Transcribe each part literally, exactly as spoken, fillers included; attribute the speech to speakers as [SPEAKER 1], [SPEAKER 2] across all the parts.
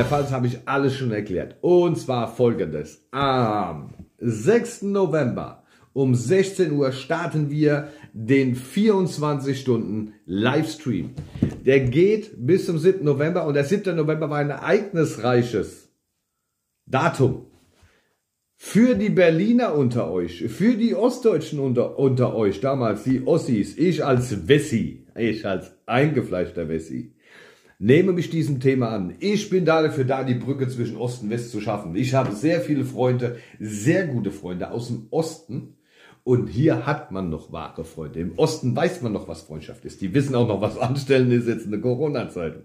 [SPEAKER 1] Jedenfalls habe ich alles schon erklärt. Und zwar folgendes. Am sechsten November um sechzehn Uhr starten wir den vierundzwanzig Stunden Livestream. Der geht bis zum siebten November und der siebte November war ein ereignisreiches Datum. Für die Berliner unter euch, für die Ostdeutschen unter, unter euch, damals die Ossis, ich als Wessi, ich als eingefleischter Wessi, nehme mich diesem Thema an. Ich bin dafür da, die Brücke zwischen Ost und West zu schaffen. Ich habe sehr viele Freunde, sehr gute Freunde aus dem Osten. Und hier hat man noch wahre Freunde. Im Osten weiß man noch, was Freundschaft ist. Die wissen auch noch, was Anstellen ist jetzt in der Corona-Zeit.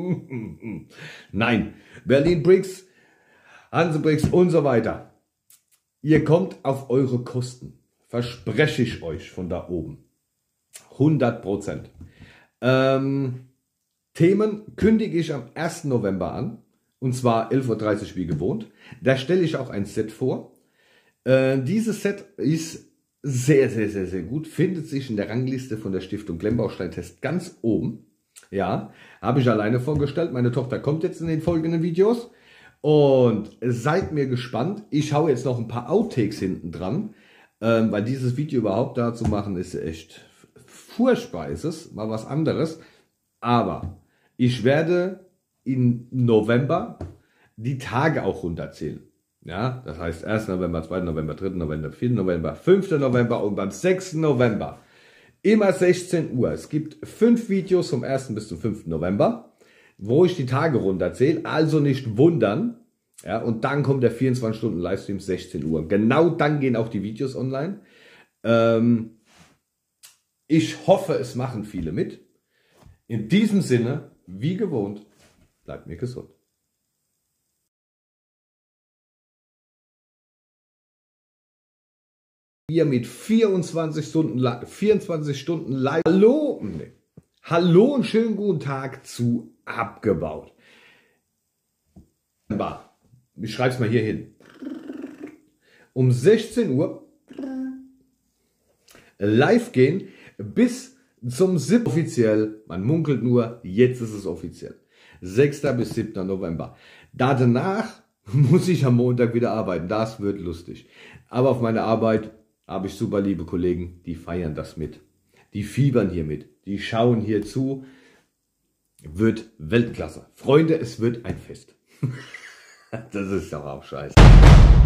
[SPEAKER 1] Nein, Berlin Bricks, Hanse Bricks und so weiter. Ihr kommt auf eure Kosten. Verspreche ich euch von da oben. hundert Prozent. Ähm, Themen kündige ich am ersten November an. Und zwar elf Uhr dreißig wie gewohnt. Da stelle ich auch ein Set vor. Äh, dieses Set ist sehr, sehr, sehr, sehr gut. Findet sich in der Rangliste von der Stiftung Klemmbaustein-Test ganz oben. Ja, habe ich alleine vorgestellt. Meine Tochter kommt jetzt in den folgenden Videos. Und seid mir gespannt. Ich hau jetzt noch ein paar Outtakes hinten dran. Ähm, weil dieses Video überhaupt da zu machen, ist echt furchtbar. Ist es mal was anderes. Aber ich werde im November die Tage auch runterzählen. Ja, das heißt ersten November, zweiten November, dritten November, vierten November, fünften November und beim sechsten November immer sechzehn Uhr. Es gibt fünf Videos vom ersten bis zum fünften November, wo ich die Tage runterzähle. Also nicht wundern. Ja, und dann kommt der vierundzwanzig Stunden Livestream sechzehn Uhr. Genau dann gehen auch die Videos online. Ähm, ich hoffe, es machen viele mit. In diesem Sinne, wie gewohnt, bleibt mir gesund. Wir mit vierundzwanzig Stunden, vierundzwanzig Stunden live. Hallo, nee. Hallo und schönen guten Tag zu Abgebaut. Ich schreibe es mal hier hin. Um sechzehn Uhr live gehen bis zum siebten offiziell. Man munkelt nur, jetzt ist es offiziell. sechsten bis siebten November. Danach muss ich am Montag wieder arbeiten. Das wird lustig. Aber auf meine Arbeit habe ich super liebe Kollegen, die feiern das mit. Die fiebern hier mit. Die schauen hier zu. Wird Weltklasse. Freunde, es wird ein Fest. Das ist doch auch scheiße.